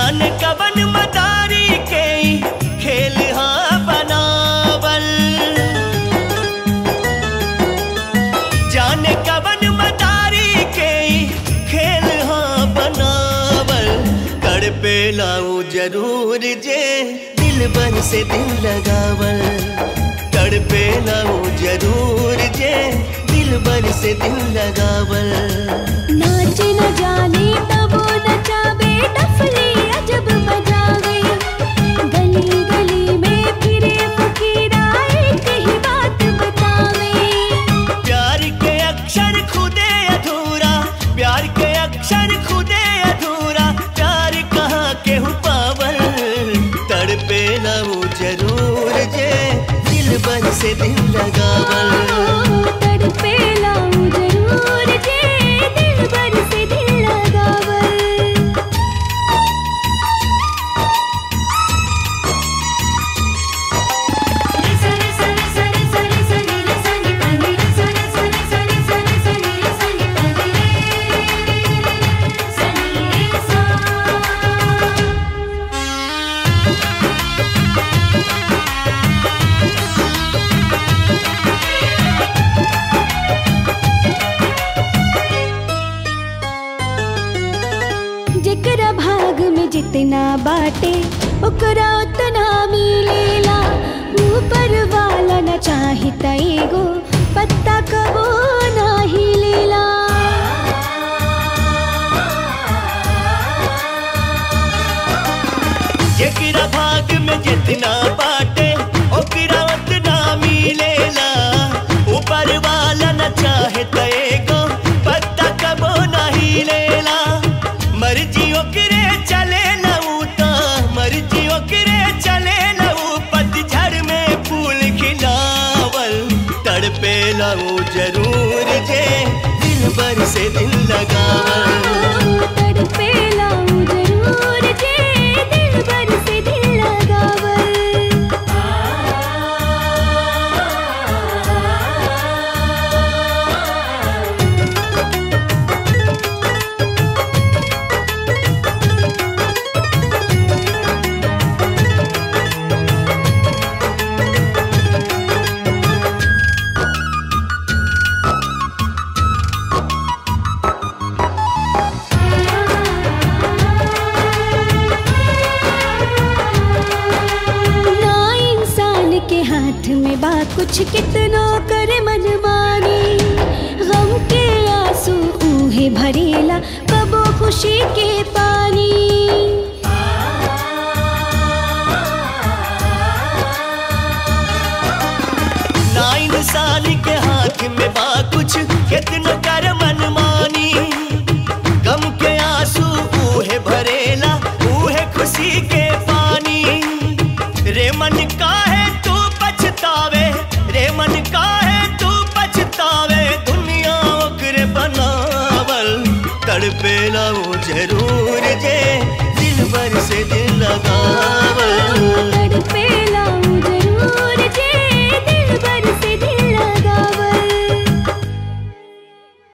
जाने कवन मदारी के खेल हाँ बनावल, जाने कवन मदारी के खेल हाँ बनावल। तड़पे लाऊं जरूर जे दिल भर से दिल लगावल, तड़पे लाऊं जरूर जे दिल भर से दिल लगावल। नाच न जाने तबो नचावे डफली अजब बजावे, गली गली में फिरे फकीरा एक ही बात बतावे। प्यार के अक्षर खुदे अधूरा, प्यार के अक्षर खुदे अधूरा, प्यार कहाँ के हूँ पावल। तड़पे लाऊं जरूर जे दिल भर से दिल लगावल, तड़पे लाऊं जरूर जे दिल भर से दिल लगावल। जेकरा भाग में जितना बाटे ओकरा उतना मिलेला, ऊपर वाला न चाहे त एगो पत्ता कबो नाही लेला। जेकरा भाग में जितना बाटे ओकरा उतना मिलेला, ऊपर वाला न चाहे त एगो पत्ता कबो नहीं लेला। मर्जी ओकरे चले लऊ ता, मर्जी ओकरे चले लऊ, पतझड़ में फूल खिलावल। तड़पे लऊ जरूर जे दिल भर से दिल लगावल, तड़पे लाऊं जरूर जे दिल भर से दिल लगावल। हाथ में बा कुछ कितनो करे मनमानी, गम के आंसू ऊहे भरेला कबो खुशी के पानी। ना इंसान के हाथ में बा कुछ कितनो कर मनमानी, गम के आंसू ऊहे भरेला ऊहे खुशी के पानी। रे मन का है तू पछतावे, रे मन का है तू पछतावे, दुनिया ओकरे बनावल। तड़पे लाऊं जरूर जे दिल भर से दिल लगावल।